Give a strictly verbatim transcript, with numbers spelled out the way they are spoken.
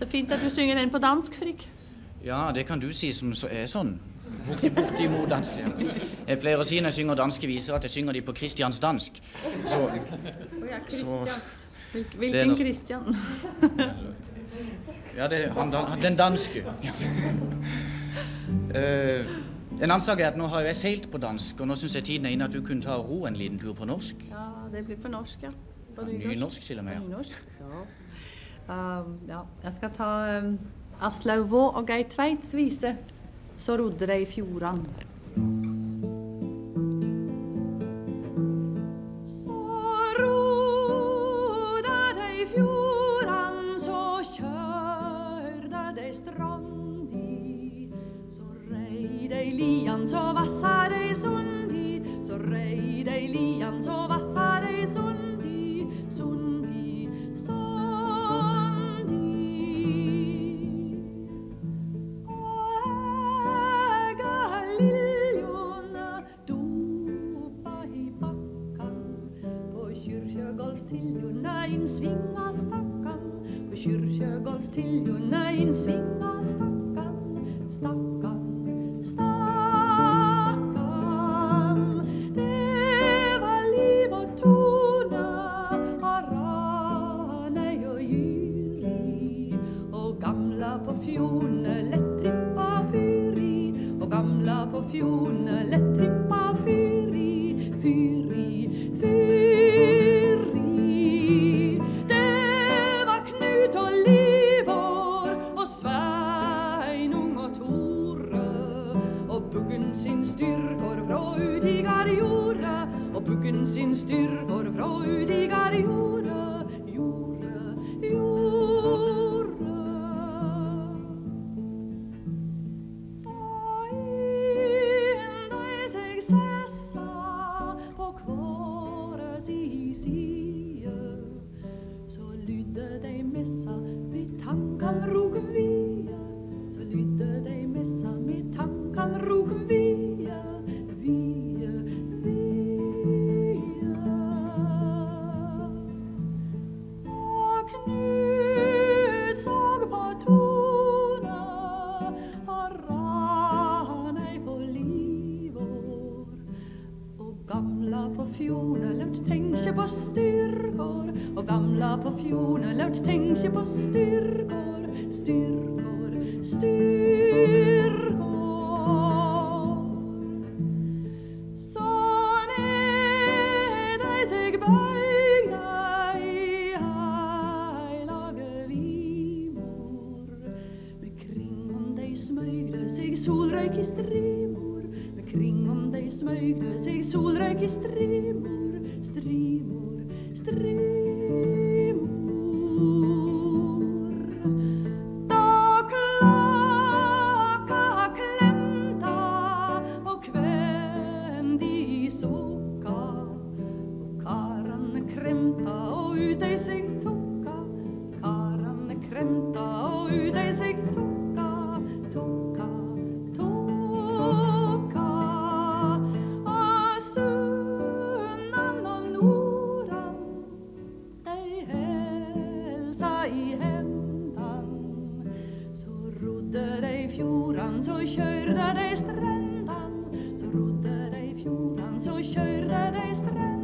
Så fint at du synger den på dansk, Frigg. Ja, det kan du si som så er sånn. Borti, borti mot dans, ja. Jeg pleier å si når jeg synger danske viser at jeg synger de på Kristians dansk. Så... Å ja, Kristians. Hvil, Det er hvilken noe- Kristian? Ja, det er han, dan- den danske. Eh, en annen sak er at nå har jeg seilt på dansk, og nå synes jeg tiden er inne at du kunne ta og ro en liten tur på norsk. Ja, det blir på norsk, ja. På Ja, nynorsk til og med, ja. Nynorsk, ja. Um, ja. Jeg skal ta um, Aslaug Vå og Geir Tveits vise, Så rodde de i fjorden. Så rodde de i fjorden, så kjørde de strandi. Så rei de lian, så vassa de sundi. Så rei de lian, så vassa de sundi. Sundi, sundi. Kyrkjegolvstiljuna inn svinga stakkan, på kyrkjegolvstiljuna inn svinga stakkan, stakkan, stakkan. Det var liv og tone, og Ranei og Jyri, og gamla på fjone lett trippa fyri, og gamla på fjone lett trippa fyri, fyri, fyri. Sin styrgård fra ut i garjordet, og Buggen sin styrgård fra ut i garjordet, jorde, jorde. Så inn de seg sessa på kvare si side, så lydde de messa med tankan rog vie, så lydde de messa med tankan rog vie. Tenke på styrgård, og gamla på fjone lørt tenke på styrgård, styrgård, styrgård. Så ned de seg bøygde i heilage vimor, med kring om de smøgde seg solrøyk i strimor, med kring om de smøgde seg solrøyk i strimor. Strimor, strimor. Da klaka klemta og kvendi i sokka, og karane kremta og ut ei seg tokka, karane kremta og ut ei seg tokka, tokka, tokka. Og så så kjørde de strendan, så rodde de fjorden, så kjørde de strendan.